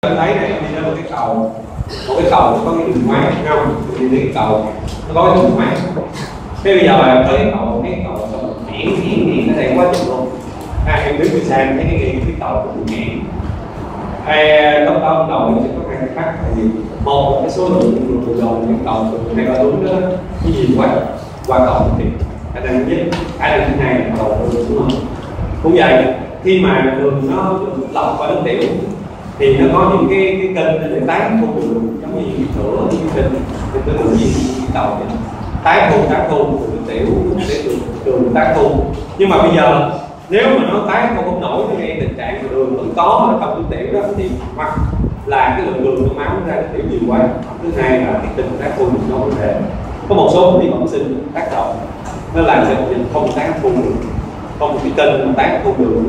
thấy này đi đến một cái cầu có cái đường máy không? Đi đến cái cầu nó có cái đường máy. Thế bây giờ là tới cái cầu hiển ở đây quá chừng luôn. Em đứng từ xa thấy cái cầu cũng hiển. Lúc đó ban đầu sẽ có hai cái khác, tại vì một là cái số lượng người dồn cái cầu từ 2 3 đúng đó cái gì quá cầu thì khả năng nhất, khả năng thứ hai là cầu đúng không? Cũng vậy, khi mà đường nó lọc qua nước tiểu thì nó có những cái kênh để tán thu đường, giống như sữa những cái kênh tự nhiên cầu vậy, tán thu từ nước tiểu để đường tán thu. Nhưng mà bây giờ nếu mà nó tán không nổi thì gây tình trạng đường vẫn có ở trong nước tiểu đó, thì hoặc là cái lượng đường trong máu ra nước tiểu nhiều quá, thứ hai là cái tình tán thu nó vấn đề. Có một số vi bẩm sinh tác động nó làm cho mình không tán thu được, không một cái kênh tán thu đường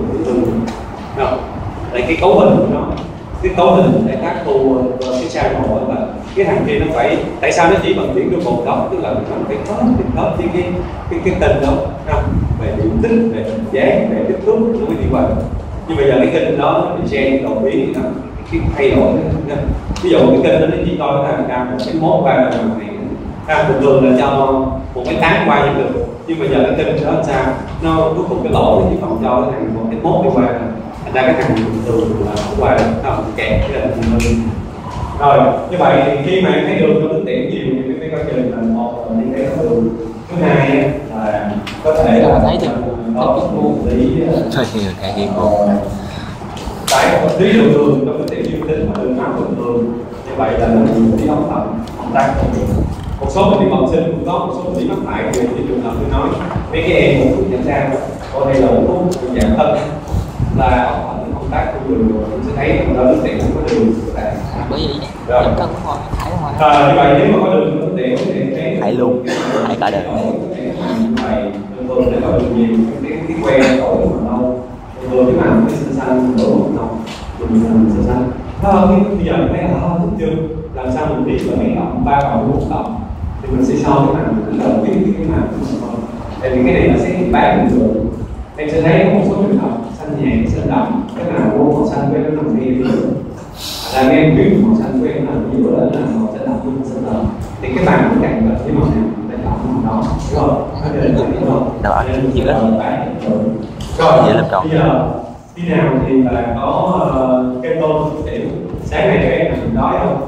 không? Tại cái cấu hình của nó, cái cấu hình để tác thu cái sao hổ là cái thằng kia nó phải, tại sao nó chỉ vận chuyển được một góc, tức là nó phải khớp với cái kênh đó không? Về diện tích, về hình dáng, về kích thước nó mới như vậy. Nhưng bây giờ cái kênh đó nó bị gen đột biến thì nó cái thay đổi. Ví dụ cái kênh đó nó chỉ coi cái thằng cao 1,1 qua là này, bình thường là cho 1,8 qua như được, nhưng bây giờ cái kênh đó sao nó cuối cùng cái lỗ nó chỉ còn cho cái thằng 1,1 đi qua, thành ra cái thằng bình thường là không qua không kẹt cái là rồi. Như vậy thì khi mà thấy đường nó nước tiểu nhiều thì cái quá trình là một là đi cái đường, thứ hai là có thể là thấy được có lý cái gì cô tại lý đường trong cái tiểu dương tính mà đường máu bình thường, như vậy là nó bị ống thận không tăng. Một số bệnh lý bẩm sinh cũng có, một số bệnh lý mắc phải thì trường hợp tôi nói mấy cái em một thuốc nhận ra có đây là một thuốc dạng thân là ống thận không tác của đường, chúng sẽ thấy là nước tiểu không có đường. Bởi vì rồi như vậy nếu mà có đường nước tiểu thì thải luôn, thải cả đời. Vậy thường để có đường nhiều cái que đổi màu nâu, thường cái màu cái xanh xanh đổi màu nâu, đường xanh xanh. Bây giờ mình thấy là thích chưa? Làm sao mình biết là mấy cộng 3 cộng 4 cộng thì mình sẽ so cái màu mình đầu tiên cái màu của mình. Tại vì cái này nó sẽ bán bình thường. Em sẽ thấy có một số trường hợp xanh nhạt, xanh đậm, cái nào của màu xanh với nó nằm ngay giữa. Là em biết màu xanh của em nằm giữa đó là màu xanh đậm với màu xanh đậm. Thì cái màu nó càng gần với màu nào để chọn màu đó, đúng không? Nó nên là cái đó. Nên chỉ là bán bình rồi. Bây giờ khi nào thì là có keton tiểu. Sáng nay các em mình đói không?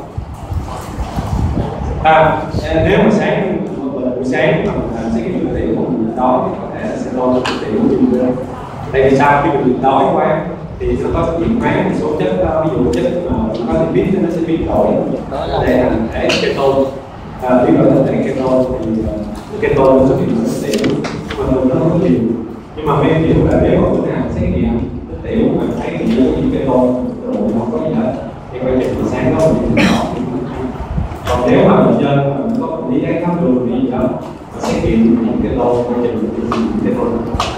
Nếu mà sáng buổi sáng mà mình làm xét nghiệm tiểu mà mình đói thì có thể là sẽ đo tiểu nhiều hơn. Tại vì sao khi mình đói quá thì nó có chuyển hóa một số chất, ví dụ chất mà có thể biết nó sẽ biến đổi để thành thể keton. Biến đổi thành thể keton thì keton nó xuất hiện trong tiểu mà thường nó không nhiều. Nhưng mà mấy hiểu là nếu mà bữa nào xét nghiệm tiểu mà thấy cái gì keton rồi không có gì hết thì quay chừng sáng đó mình đỏ. Còn nếu mà bệnh nhân mà có bệnh lý đái tháo đường thì gì đó mà xét nghiệm những cái lô quay chừng cái lô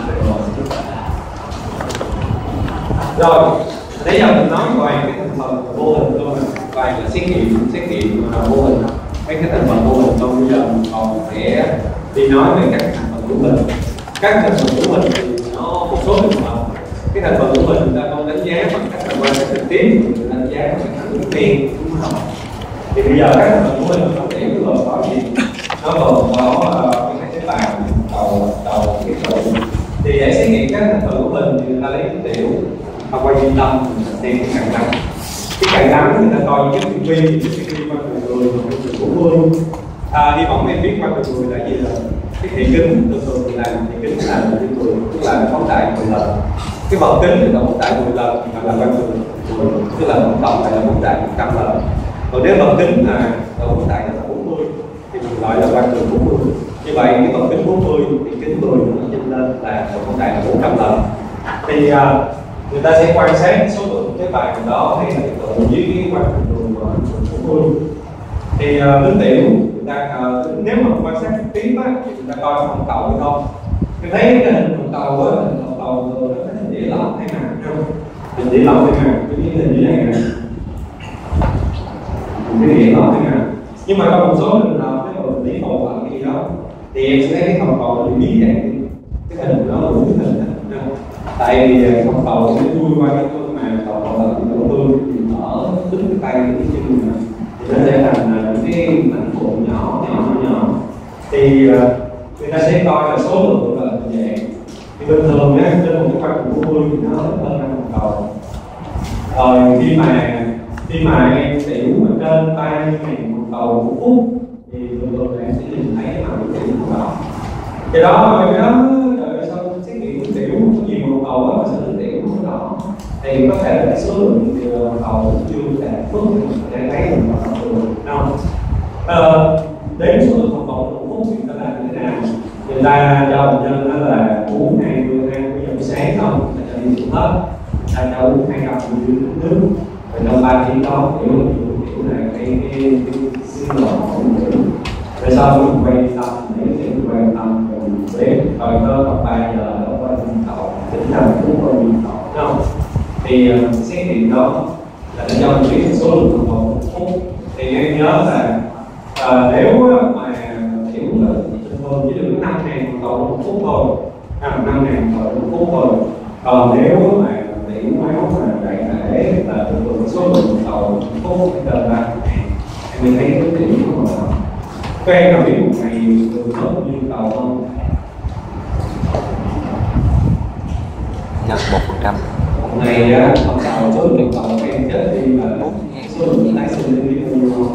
rồi. Nãy giờ mình nói ngoài cái thành phần vô hình thôi, ngoài là xét nghiệm vô hình, mấy cái thành phần vô hình thôi. Bây giờ mình còn sẽ đi nói về các thành phần của mình. Các thành phần của mình thì nó một số trường hợp cái thành phần của mình người ta không đánh giá bằng cách là quan sát trực tiếp, người ta đánh giá bằng cách ứng viên, đúng không? Thì bây giờ các thành phần của mình không thể gồm có gì, nó gồm có cái tế bào đầu cái sụn. Thì để xét nghiệm các thành phần của mình thì người ta lấy cái tiểu và quay trung tâm xem cái càng nắng. Cái càng nắng người ta coi những cái vi qua từng người của người. Hy vọng em biết qua từng người là gì rồi. Cái thị kính thường là thị kính là thị người, tức là phóng đại 10 lần. Cái vòng kính thì là phóng đại 10 lần hoặc là quanh thường, tức là tổng cộng lại là phóng đại 100 lần. Còn nếu vòng kính là phóng đại là 40 thì mình gọi là quanh thường 40. Như vậy cái vòng kính 40 thì kính 10 nó nhân lên là phóng đại là 400 lần. Thì người ta sẽ quan sát số lượng tế bào đó hay là hiện tượng dưới cái quanh thường 40. Thì nước tiểu người ta nếu mà quan sát trực tiếp á thì người ta coi hồng cầu hay không. Tôi thấy cái hình hồng cầu á, hình hồng cầu nó có hình đĩa lỏng hay nào không? Hình đĩa lỏng hay nào? Cái hình như này nè, cái đĩa lỏng hay nào? Nhưng mà trong một số trường hợp cái bệnh lý cầu hoặc gì đó thì em sẽ thấy cái hồng cầu bị biến dạng, cái hình nó đủ cái hình đó. Tại vì hồng cầu sẽ chui qua cái mà cầu là bị tổn thương thì mở cái tay cái chân thì nó sẽ thành những cái mảnh vụn nhỏ. Thì người ta sẽ coi là số lượng là dạng. Thì bình thường á, trên một cái quanh của vui thì nó ít hơn 5 hồng cầu. Rồi khi mà em tiểu ở trên 30.000 hồng cầu một phút thì thường thường em sẽ nhìn thấy màu tiểu của nó. Cái đó trời ơi, sao xét nghiệm tiểu có nhiều hồng cầu á mà sao nó tiểu của nó, thì có thể là cái số lượng hồng cầu chưa đạt mức để thấy được nó thường không. Đến số lượng hồng cầu một phút thì ta làm như thế nào? Người ta cho bệnh nhân đó là uống 20 giờ sáng không, ta cho đi xuống hết, ta cho uống 200 ml nước, rồi trong 3 tiếng đó kiểu này cái sinh hoạt của mình. Rồi sau đó mình quay tâm, quay tâm rồi mình biết coi có còn 3 giờ nó có nhu cầu tính là cũng có nhu cầu đúng không? Thì xét nghiệm đó là để cho mình biết số lượng hồng cầu một phút. Thì em nhớ là nếu mà kiểu là thường chỉ được 5.000 hồng cầu một phút thôi, 5.000 hồng cầu một phút thôi. Còn nếu mà tiểu máu mà đại thể là thường số lượng hồng cầu một phút phải trên 3.000, em mới thấy cái tiểu của nó. Các em nào biết một ngày thường có bao nhiêu cầu không? Nhân 1%. Một ngày hồng cầu số lượng cầu các em chết đi là số lượng tái sinh lên bao nhiêu không?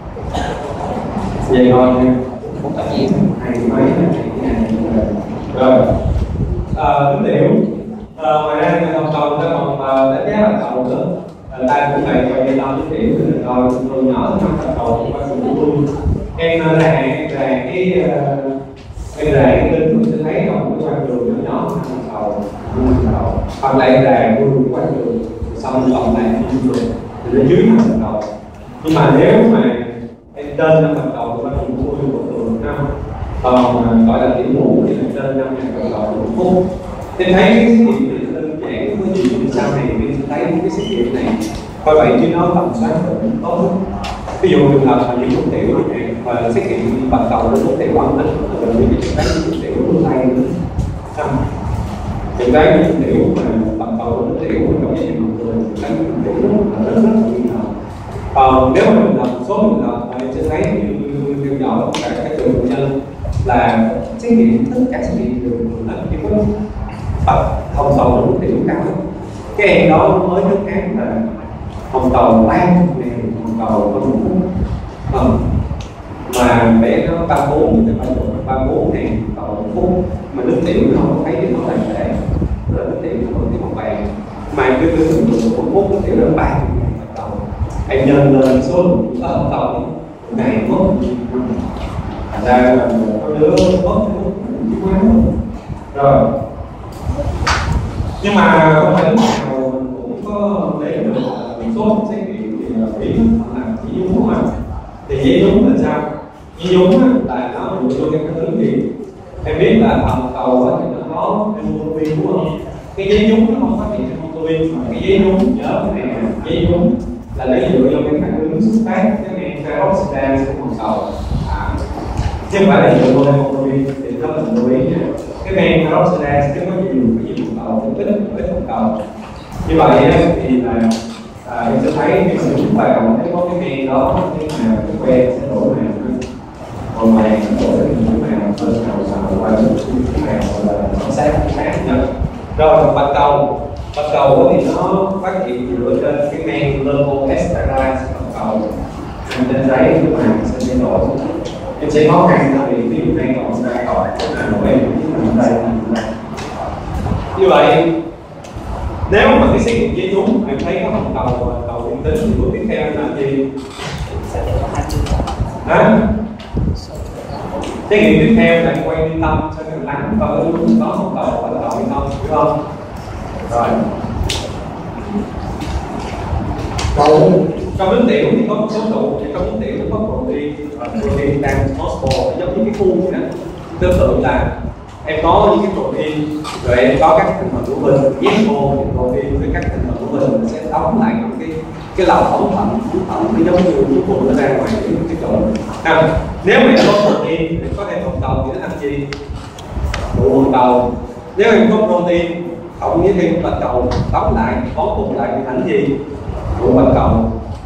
Vậy thôi nha. 4.000. Hay mấy rồi tính tiểu. Ngoài ra thì hồng cầu ta còn đánh giá hồng cầu nữa. Ta cũng phải coi dây tâm cái tiểu rồi thường nhỏ năm hồng cầu qua sự luôn. Em ràng cái tính mình sẽ thấy trong cái quanh đường nhỏ hồng cầu, hoặc là em ràng luôn quanh đường xong còn lại thì nó dưới hồng cầu. Nhưng mà nếu mà em trên 5 hồng cầu thì quanh đường của thường không. Còn gọi là tiểu mũ thì là trên 5.000 cầu một phút. Em thấy cái xét nghiệm này đơn giản có gì sau này em thấy cái xét nghiệm này coi vậy chứ nó tầm soát được tốt. Ví dụ trường hợp là những thuốc tiểu và xét nghiệm bạch cầu nó thuốc tiểu âm tính rồi những cái thuốc tiểu luôn tay nữa. Những cái thuốc tiểu mà bạch cầu nó tiểu trong cái trường hợp cái tiểu nó rất nguy hiểm. Nếu mà mình làm số trường hợp mà em sẽ thấy như theo dõi các trường bệnh nhân là xét nghiệm tất cả xét nghiệm đều là chỉ có bạch hồng cầu nó tiểu cao. Cái em đó mới nước án là hồng cầu 3.000 hồng cầu có một phút, mà bé nó 34 thì phải được 34.000 cầu một phút, mà nước tiểu nó không thấy thì nó là để nước tiểu nó còn cái màu vàng, mà cái tưởng tượng một phút nước tiểu là 3.000 cầu. Em nhân lên số lượng hồng cầu ngày mất thành ra là có đứa mất cái quá rồi. Nhưng mà không phải lúc nào mình cũng có lấy được số xét nghiệm thì bí hoặc là chỉ nhúng mà. Thì dây nhúng là sao? Dây nhúng là nó dựa vô cái phản ứng gì? Em biết là hồng cầu thì nó có hemoglobin đúng không? Cái dây nhúng nó không phát hiện hemoglobin, mà cái dây nhúng nhớ cái này là dây nhúng là lấy dựa vô cái phản ứng xuất phát cái men peroxidase của hồng cầu. Chứ không phải là dựa vô hemoglobin thì nó cần lưu ý nha. Cái men peroxidase chứ có nhiều cái gì hồng cầu thì ít hồng cầu. Như vậy thì là em sẽ thấy khi mà chúng vào thấy có cái men đó, cái màu cái que sẽ đổ màu còn vàng nó đổ cái màu lên màu qua cái màu là nó sáng nữa. Rồi bạch cầu thì nó phát hiện dựa trên cái men levoesterase bạch cầu. Em trên giấy cái màu sẽ thay đổi. Em sẽ khó khăn tại vì ví dụ đây còn ra còn nổi đây. Như vậy nếu mà cái xét nghiệm dây nhúng em thấy có hồng cầu dương tính thì bước tiếp theo là gì? Xét nghiệm tiếp theo là quay đi tâm cho em lắng coi có hồng cầu bạch cầu hay không, hiểu không? Rồi. Trong nước tiểu thì có một số tụ, thì trong nước tiểu nó có protein transport giống như cái khuôn này. Tương tự là em có những cái protein rồi em có các thành phần của mình ZO thì protein với các thành phần của mình sẽ đóng lại cái lầu ống thận nó giống như cái cuộn nó ra ngoài cái chỗ. Nếu mà em có protein thì có thêm hồng cầu thì nó thành gì? Tụ hồng cầu. Nếu em có protein cộng với thêm bạch cầu đóng lại bó tụ lại thì thành gì? Tụ bạch cầu.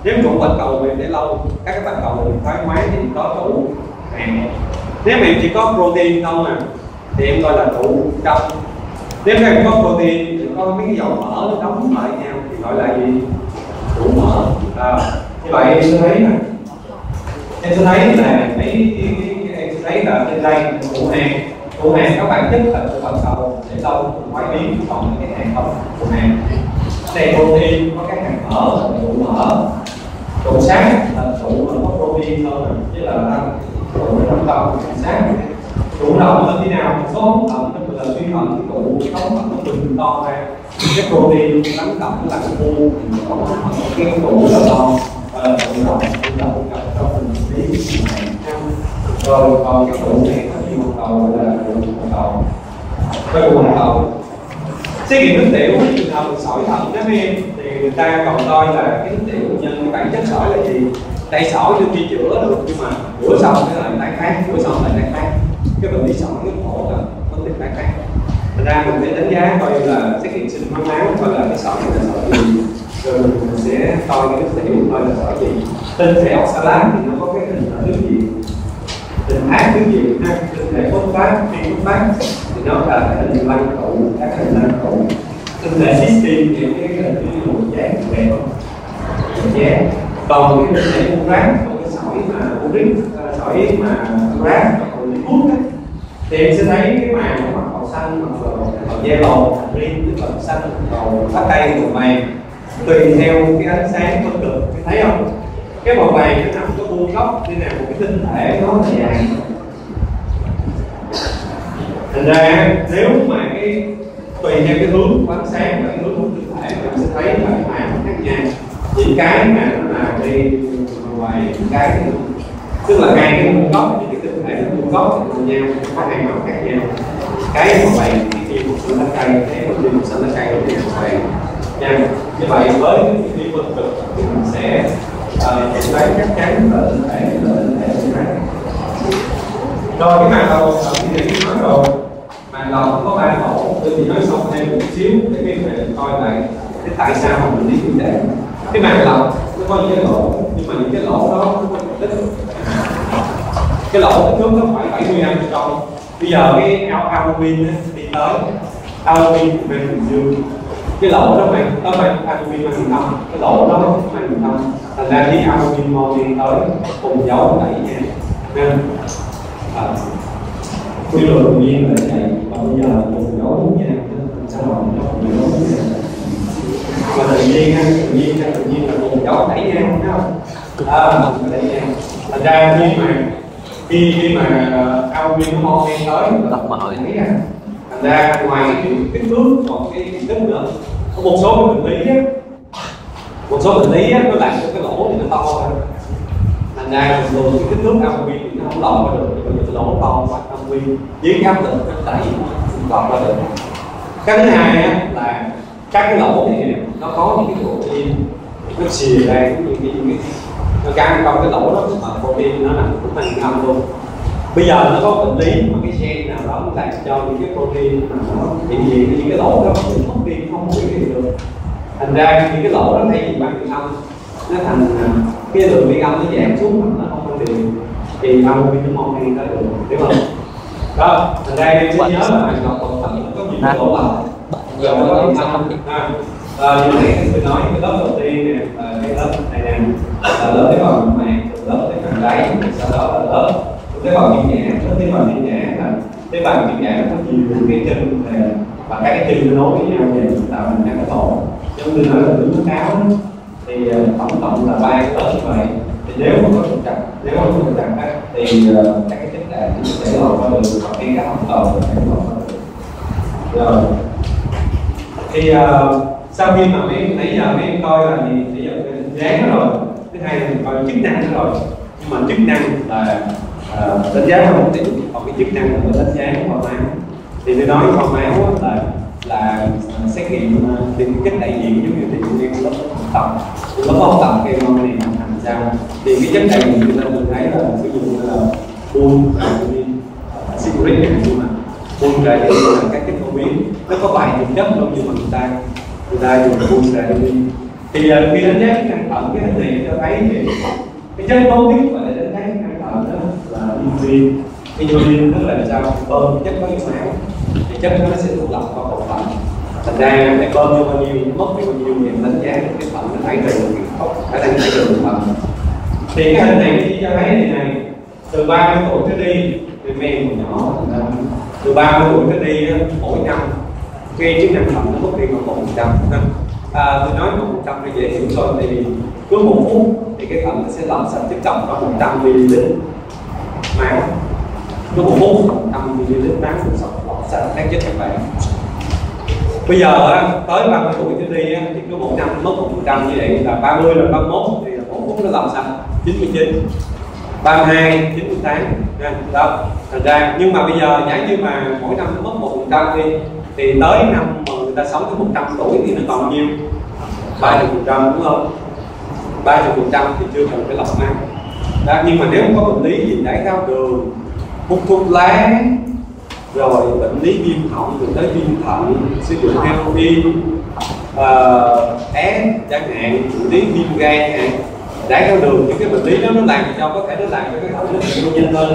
Nếu trụ bạch cầu mà em để lâu, các cái bạch cầu mình thoái hóa thì có trụ hàng. Nếu mà em chỉ có protein không thì em coi là trụ trong. Nếu em có protein thì có mấy cái dầu mỡ nó đóng lại nhau thì gọi là gì? Trụ mỡ. Như vậy em sẽ thấy nè, em sẽ thấy là em sẽ thấy là trên đây trụ hàng các bạn thích là trụ bạch cầu để lâu thoái biến, còn cái hàng không trụ hàng. Đây protein có các hạt mỡ là trụ mỡ, trụ sáng là trụ mà có protein hơn, chứ là trụ trong tâm sáng. Trụ động là thế nào? Số hỗn hợp nó là suy thuận cái trụ hỗn hợp nó bình to ra, cái protein lắng động là cái u cái trụ là to, trụ động trong tình lý này. Rồi còn cái trụ này có nhiều một cầu là trụ một cầu, cái trụ một cầu. Xét nghiệm nước tiểu trường hợp sỏi thận đó em thì người ta còn coi là cái nước tiểu nhân cái bản chất sỏi là gì. Tại sỏi đôi khi chữa được nhưng mà chữa xong cái lại tái phát, chữa xong lại tái phát. Cái bệnh lý sỏi rất khổ là vấn đề tái phát. Thành ra mình phải đánh giá coi là xét nghiệm sinh hóa máu coi là cái sỏi là sỏi gì, rồi mình sẽ coi cái nước tiểu coi là sỏi gì. Tinh thể oxalat thì nó có cái hình là nước gì, tình ác nước gì ha, tinh thể phốt phát, phi phốt phát thì nó là cái hình lăng tụ, các hình lăng tụ. Tinh thể cystine thì cái hình cái bộ dáng đẹp dáng. Còn cái tinh thể urat, còn cái sỏi mà uric, sỏi mà urat còn hút á, thì em sẽ thấy cái màng nó mặt màu xanh, màu yellow, green tức là màu xanh, màu lá cây, màu vàng tùy theo cái ánh sáng phân cực, thấy không? Cái màu vàng nó nằm có vuông góc nên là một cái tinh thể nó là dài. Thành ra nếu mà cái tùy theo cái hướng của ánh sáng và cái hướng của tinh thể mình sẽ thấy là cái màng khác nhau. Những cái mà nó là đi ngoài cái tức là hai cái vuông góc thì cái tinh thể nó vuông góc thì nhau có hai màu khác nhau. Cái màu vàng thì khi một xanh lá cây, cái một xanh lá cây thì màu vàng nha. Như vậy với cái khi phân cực thì mình sẽ thấy chắc chắn là tinh thể rồi cái màng đầu thì để nói rồi màng đầu có 3 lỗ, tôi chỉ nói xong thêm một xíu để các bạn coi lại cái tại sao mà mình đi như thế. Cái màng đầu nó có những cái lỗ nhưng mà những cái lỗ đó nó có kích thước, cái lỗ kích thước nó phải 70 trong. Bây giờ cái albumin đi tới albumin mang bình dương, cái lỗ đó mang albumin mang bình âm, cái lỗ đó mang bình âm, thành ra khi albumin mol đi tới cùng dấu đẩy nha nên quy luật tự nhiên là vậy. Và bây giờ cùng dấu nha sao mà nó cùng dấu nha mà tự nhiên là cùng dấu đẩy nha thấy không? Đẩy nha. Thành ra khi mà albumin nó mol đi tới đẩy ra. Thành ra ngoài cái kích thước còn cái kích nữa, có một số cái bệnh lý á, nó làm cho cái lỗ thì nó to hơn. Thành ra thường cái kích thước albumin thì nó không lọt qua được, nhưng mà cái lỗ to quá albumin dưới cái áp lực nó đẩy lọt qua được. Cái thứ hai á, là các cái lỗ này nó có những cái protein nó xìa ra những cái nó căng trong cái lỗ đó mà protein nó nằm cũng thành âm luôn. Bây giờ nó có bệnh lý mà cái gen nào đó nó làm cho những cái protein mà nó hiện diện những cái lỗ đó bị mất đi, không hủy được. Thành ra những cái lỗ đó thay vì bằng điện âm nó thành cái lượng điện âm nó giảm xuống mà nó không có điện thì albumin nó mong đi tới được, hiểu không? Đó, thành ra em sẽ nhớ là màng lọc còn thận có những cái lỗ lọc giờ nó có điện âm như nãy tôi nói cái lớp đầu tiên nè, cái lớp này nè là lớp tế bào màng, lớp tế bào đáy, sau đó là lớp tế bào viêm nhã. Lớp tế bào viêm nhã là tế bào viêm nhã nó có nhiều cái chân và các cái chân nó nối với nhau để tạo thành các cái tổ. Giống như nói là đứng nó cáo đó, thì tổng cộng là 3 cái lớp như vậy. Thì nếu mà có trục trặc, thì các cái chất đạm sẽ lọt qua được, và khi các hồng cầu sẽ lọt qua được. Rồi thì sau khi mà nãy giờ mấy em coi là gì, nãy giờ về hình dáng đó rồi, thứ hai là mình coi chức năng đó rồi. Nhưng mà chức năng là đánh giá là một điểm, còn cái chức năng là đánh giá kho máu. Thì tôi nói kho máu là xét nghiệm tìm chất đại diện giống như thì em lớp tập cái môn này làm sao thì cái chất đại diện chúng ta mình thấy là ví dụ như là bull, cigarette nhưng mà bull ra thì là các chất phổ biến nó có vài dùng chất luôn nhưng mà người ta dùng bull ra thì khi đánh giá chức năng thận cái hình này cho thấy thì cái chất tốt nhất mà để đánh giá năng lượng đó là insulin. Insulin tức là sao? Bơm chất có trong máu thì chất nó sẽ tụ tập vào bộ phận. Thành ra để bơm cho bao nhiêu, mất bao nhiêu thì đánh giá được cái phận nó thấy được cái khóc, phải đánh giá được phận. Thì cái hình này chỉ cho thấy này từ 30 tuổi trở đi thì men còn nhỏ, từ 30 tuổi trở đi mỗi năm cái chức năng thận nó mất đi khoảng 1%. Tôi nói 1% thì dễ hiểu thôi, thì cứ 1 phút thì cái thận nó sẽ làm sạch chất độc trong 100 ml máu. Cứ 1 phút 100 ml máu cũng sạch các chất các bạn. Bây giờ tới 30 tuổi trở đi thì cứ 1 năm mất 1%, như vậy là 30 là 31 thì là 1 phút nó làm sạch 99, 32, 98 đó. Thành ra nhưng mà bây giờ giả như mà mỗi năm nó mất 1% đi thì tới năm mà người ta sống tới 100 tuổi thì nó còn nhiêu? 30%, đúng không? 30% thì chưa cần phải lọc máu đó. Nhưng mà nếu có bệnh lý gì đái tháo đường, hút thuốc lá, rồi bệnh lý viêm họng rồi tới viêm thận, sử dụng heroin, án chẳng hạn, bệnh lý viêm gan chẳng hạn, đái tháo đường, những cái bệnh lý đó nó làm cho có thể nó làm cho cái thận nó bị nhanh hơn.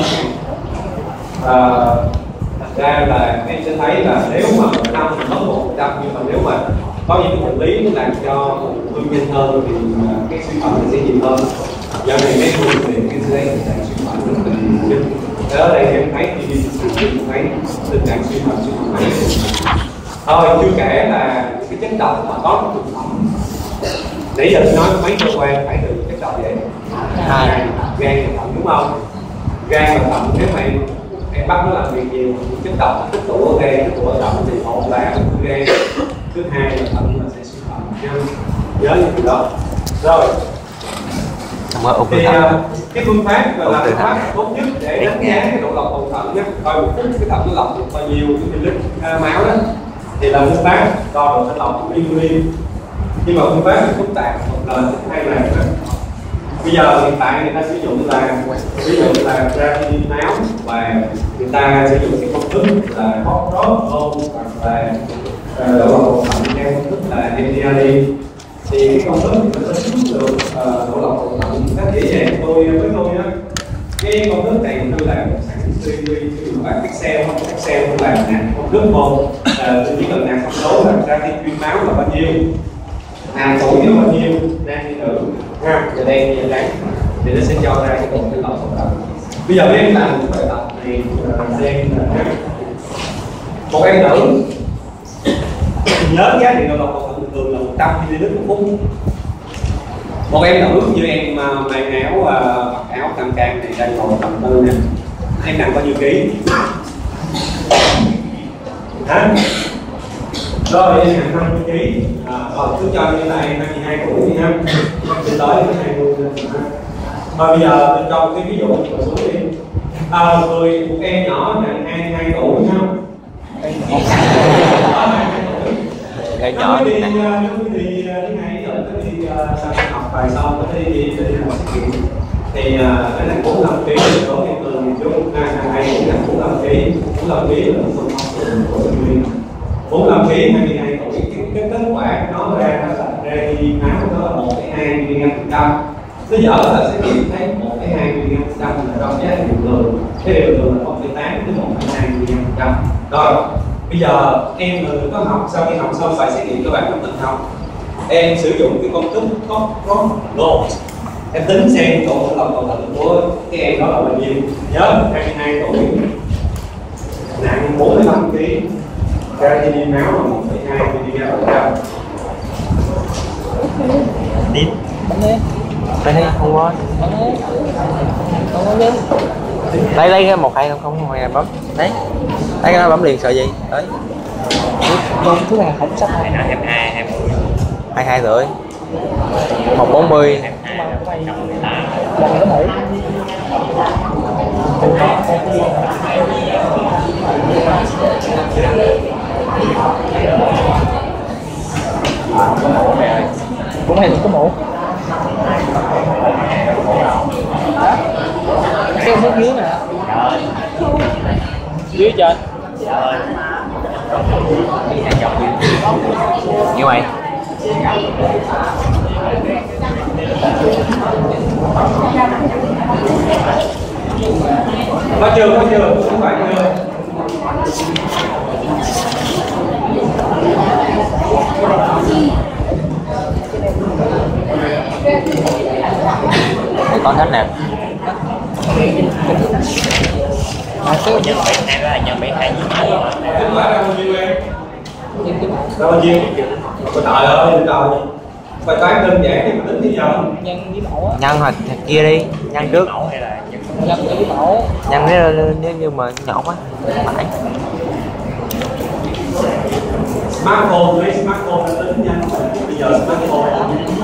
Thật ra là em sẽ thấy là nếu mà một năm mình mất 1%, nhưng mà nếu mà có những cái bệnh lý nó làm cho hư nhanh hơn thì cái suy thận nó sẽ nhiều hơn. Do này mấy người thì cái suy thận rất là nhiều. Ở đây em thấy thì thấy tình trạng suy thận mấy. Thôi chưa kể là cái chất độc mà có trong thực phẩm. Nãy giờ tôi nói mấy cơ quan phải từ chất độc vậy? Gan và thận, đúng không? Gan và thận nếu mà em bắt nó làm việc nhiều chất độc tích tụ ở gan, tích tụ ở thận thì một là ung gan, thứ hai là thận là sẽ suy thận. Nhớ như điều đó. Rồi. Thì cái phương pháp là phương pháp tốt nhất để đánh giá cái độ lọc cầu thận nhé, coi một phút cái thận nó lọc được bao nhiêu cái ml máu đó, thì là phương pháp đo độ thanh lọc của insulin. Nhưng mà phương pháp thì phức tạp một lần hay là bây giờ hiện tại người ta sử dụng là ví dụ là creatinine máu, và người ta sử dụng cái công thức là hot rod hoặc là độ lọc cầu thận theo công thức là MDRD. Thì cái công thức thì nó sẽ giúp được độ lọc cầu thận rất dễ dàng. Tôi á, cái công thức này tôi làm một sản xuất sử dụng bảng Excel tôi làm công thức một, tôi chỉ cần làm con số là creatinine máu là bao nhiêu, nam tuổi nó bao nhiêu, nam hay nữ giờ đen giờ trắng, thì nó sẽ cho ra cái độ lọc cầu thận. Bây giờ em làm một bài tập này xem một em nữ nhớ giá trị độ lọc cầu thận thường là 100 ml một phút. Một em nữ như em mang áo mặc áo cam cam này đang ngồi tầm tư nè, em nặng bao nhiêu ký? Hả? Rồi em nặng 50 kg. Cứ cho như là em 22 tuổi đi ha, đi tới 20 ha. Bây giờ tôi cho một cái ví dụ một số đi. Một em nhỏ nặng 22 tuổi ha. Cái nhỏ đi ngày rồi nó đi học bài xong nó đi học sự kiện thì nó là 45 kg số em thường chung hai cũng là 45 kg 45 kg là không của người 45 kg 22 tuổi. Cái kết quả nó ra là đi máu nó là 1,2 mg/100. Nó dở là xét nghiệm thấy 1,2 mg/100 là trong giá điều thường, cái điều thường là 0,8 đến 1,2 mg/100. Rồi bây giờ em có học, sau khi học xong bài xét nghiệm các bạn trong tự học, em sử dụng cái công thức Cochrane, em tính xem độ lọc cầu thận của cái em đó là bao nhiêu. Nhớ 22 tuổi, nặng 45 kg, creatinine máu là 1,2 mg/100. Đi đây không có đây 1200 ngoài bấm đấy, thấy cái nó bấm liền sợ gì đấy. Thứ này không sắp 22 rưỡi 140 bằng có thể cũng hay có mũ xem xuống dưới nè, dưới trên như mày Có chưa, các bạn chưa? Để con thích nè. nhân bảy hai đó là nhân bảy hai Tính lại ra bao nhiêu em? Ra bao nhiêu? Trời ơi, trời. Bài toán đơn giản thì mình tính thế nào? Nhân với mẫu á. Nhân hoặc kia đi, nhân trước. mẫu hay là nhân Nhân với mẫu. Nhân nếu như mà nhỏ quá phải. Smartphone, lấy smartphone tính nhanh. Bây giờ smartphone